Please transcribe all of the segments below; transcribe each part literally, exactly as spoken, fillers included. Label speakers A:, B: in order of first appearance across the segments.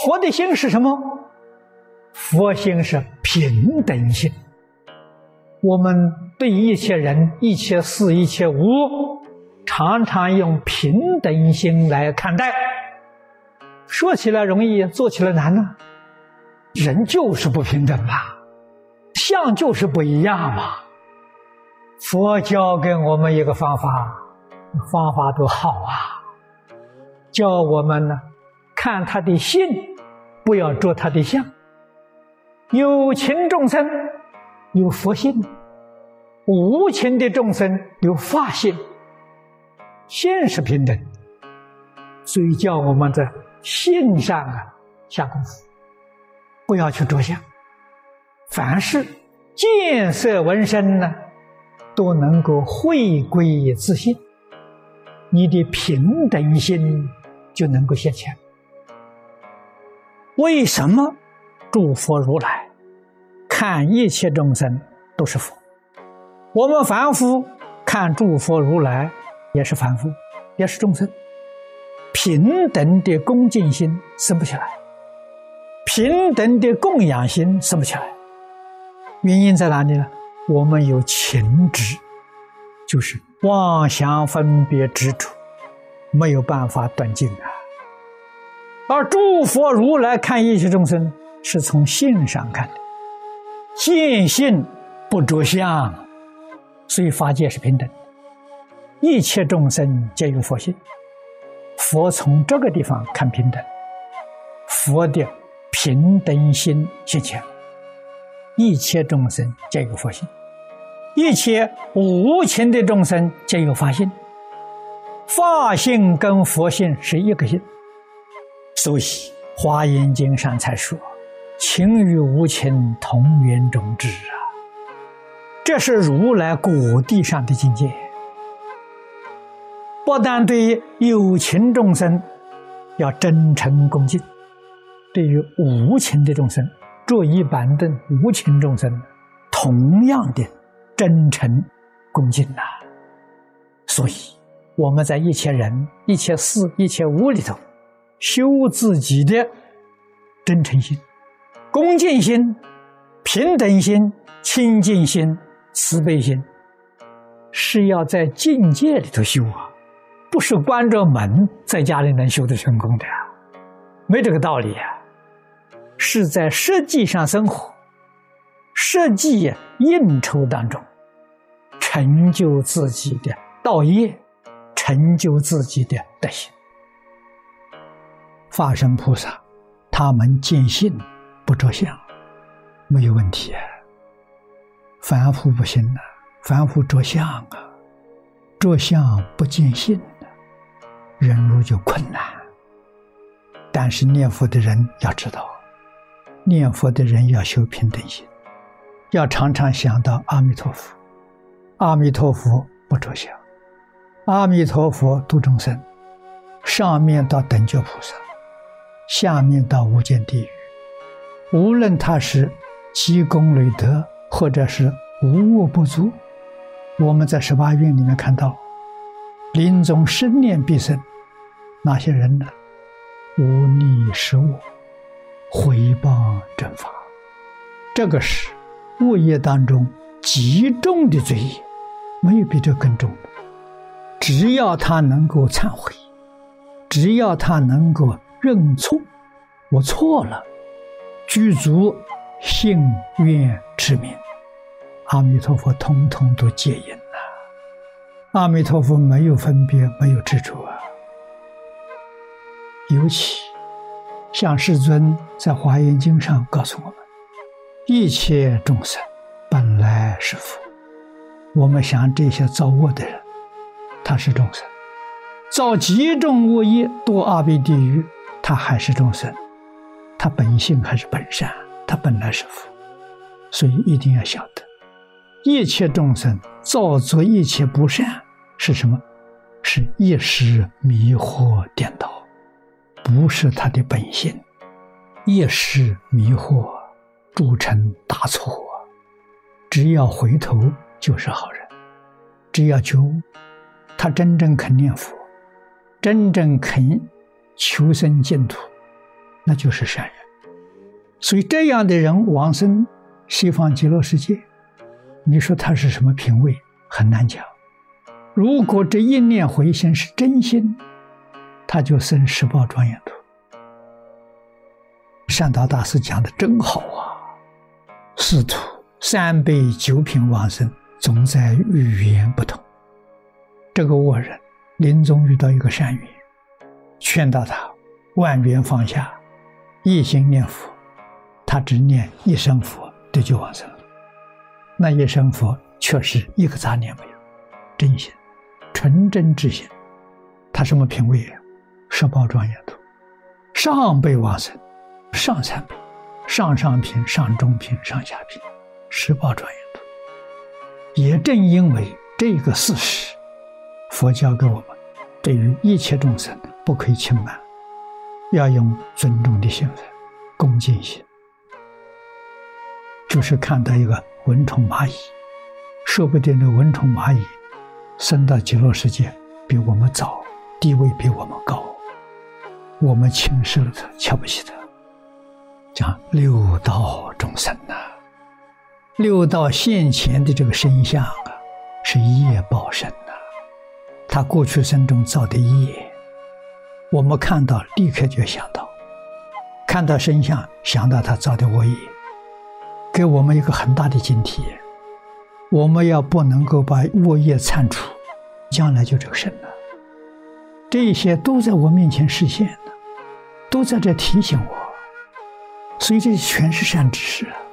A: 佛的心是什么？佛心是平等心。我们对一切人、一切事、一切物，常常用平等心来看待。说起来容易，做起来难呢。人就是不平等嘛，相就是不一样嘛。佛教给我们一个方法，方法多好啊！教我们呢，看他的心，不要着他的相。有情众生有佛性，无情的众生有法性，心是平等，所以叫我们在性上啊下功夫，不要去着相。凡是见色闻声呢，都能够回归自性，你的平等心就能够现前。为什么诸佛如来看一切众生都是佛？我们凡夫看诸佛如来也是凡夫，也是众生，平等的恭敬心生不起来，平等的供养心生不起来。原因在哪里呢？我们有情执，就是妄想分别执着，没有办法断尽啊。而诸佛如来看一切众生是从性上看的，见性不着相，所以法界是平等，一切众生皆有佛性。佛从这个地方看平等，佛的平等心现前，一切众生皆有佛性，一切无情的众生皆有法性，法性跟佛性是一个性。所以华严经上才说情与无情同源种智啊，这是如来果地上的境界。不但对有情众生要真诚恭敬，对于无情的众生，做一般的无情众生同样的真诚恭敬啊。所以我们在一切人、一切事、一切物里头修自己的真诚心、恭敬心、平等心、清净心、慈悲心，是要在境界里头修啊，不是关着门在家里能修得成功的啊，没这个道理啊。是在实际上生活、实际应酬当中成就自己的道业，成就自己的德行。法身菩萨他们见性不着相，没有问题啊。凡夫不行啊，凡夫着相啊，着相不见性啊，忍辱就困难。但是念佛的人要知道，念佛的人要修平等心，要常常想到阿弥陀佛。阿弥陀佛不着相，阿弥陀佛度众生，上面到等觉菩萨，下面到无间地狱，无论他是积功累德或者是无我不足，我们在十八愿里面看到临终生念必生，哪些人呢？无逆施我，回谤正法，这个是恶业当中极重的罪业，没有比这更重的。只要他能够忏悔，只要他能够认错，我错了，具足信愿持名，阿弥陀佛通通都接引了。阿弥陀佛没有分别，没有执着啊。尤其像世尊在华严经上告诉我们，一切众生本来是佛。我们想这些造恶的人，他是众生；造极重恶业堕阿鼻地狱，他还是众生，他本性还是本善，他本来是佛。所以一定要晓得，一切众生造作一切不善是什么？是一时迷惑颠倒，不是他的本性。一时迷惑铸成大错，只要回头就是好人。只要觉悟，他真正肯念佛，真正肯求生净土， 那就是善人。所以这样的人往生西方极乐世界，你说他是什么品位，很难讲。如果这一念回心是真心，他就生十报庄严土。善导大师讲的真好啊，师徒三辈九品往生，总在语言不同。这个恶人临终遇到一个善缘，劝导他万缘放下，一心念佛，他只念一声佛，这就往生了。那一声佛确实一个杂念没有，真心纯真之心。他什么品位啊？十报庄严土，上辈往生，上三辈，上上品、上中品、上下品，十报庄严土。也正因为这个事实，佛教给我们对于一切众生不可以轻慢，要用尊重的心态，恭敬心。就是看到一个蚊虫蚂蚁，说不定这蚊虫蚂蚁生到极乐世界比我们早，地位比我们高，我们轻视了他，瞧不起他。讲六道众生呐、啊，六道现前的这个身相啊，是业报身呐、啊，他过去生中造的业，我们看到立刻就想到，看到身相想到他造的恶业，给我们一个很大的警惕。我们要不能够把恶业铲除，将来就这个身了。这些都在我面前实现的，都在这提醒我，所以这全是善知识啊。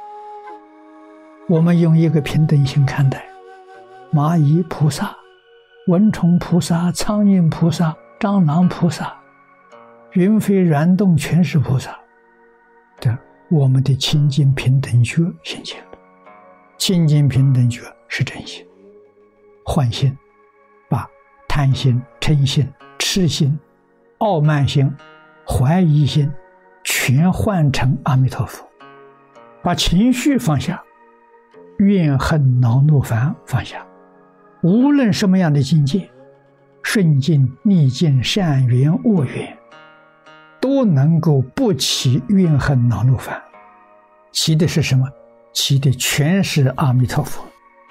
A: 我们用一个平等心看待，蚂蚁菩萨、蚊虫菩萨、苍蝇菩萨、蟑螂菩萨、云飞燃动全是菩萨，这我们的清净平等觉现前了。清净平等觉是真心，换心，把贪心、嗔心、痴心、傲慢心、怀疑心全换成阿弥陀佛，把情绪放下，怨恨恼怒烦放下，无论什么样的境界，顺境逆境善缘恶缘，都能够不起怨恨恼怒烦，起的是什么？起的全是阿弥陀佛。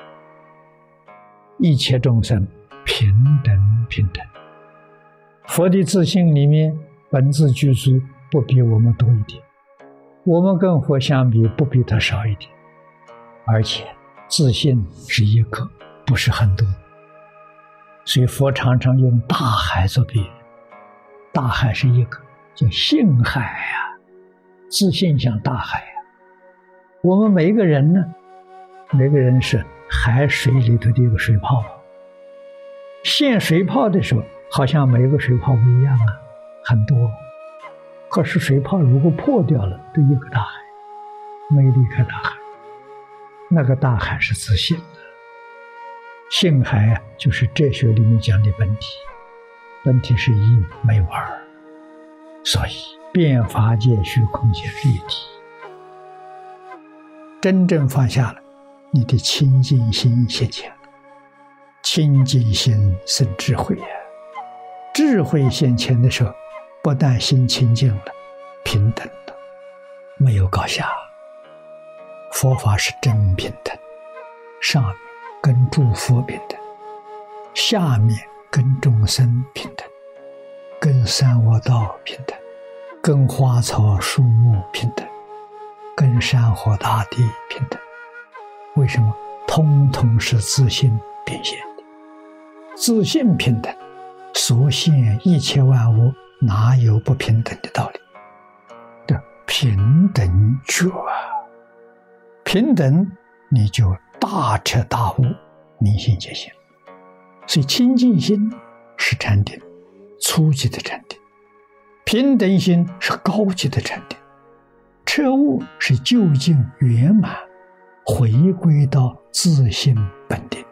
A: 一切众生平等平等，佛的自性里面本自具足，不比我们多一点，我们跟佛相比不比他少一点，而且自性是一个，不是很多。所以佛常常用大海做比喻，大海是一个，叫性海啊，自性像大海啊。我们每一个人呢，每个人是海水里头的一个水泡，现水泡的时候好像每一个水泡不一样啊，很多，可是水泡如果破掉了，都一个大海，没离开大海。那个大海是自性的，性海啊，就是哲学里面讲的本体，本体是一没有二，所以变法界虚空界是一体。真正放下了，你的清净心现前了。清净心生智慧啊，智慧现前的时候，不但心清净了，平等的，没有高下。佛法是真平等，上面跟诸佛平等，下面跟众生平等，跟三恶道平等，跟花草树木平等，跟山河大地平等。为什么？通通是自性变现的，自性平等，所现一切万物哪有不平等的道理？这平等觉啊，平等你就大彻大悟，明心见性。所以清净心是禅定，初级的禅定；平等心是高级的禅定；彻悟是究竟圆满，回归到自性本定。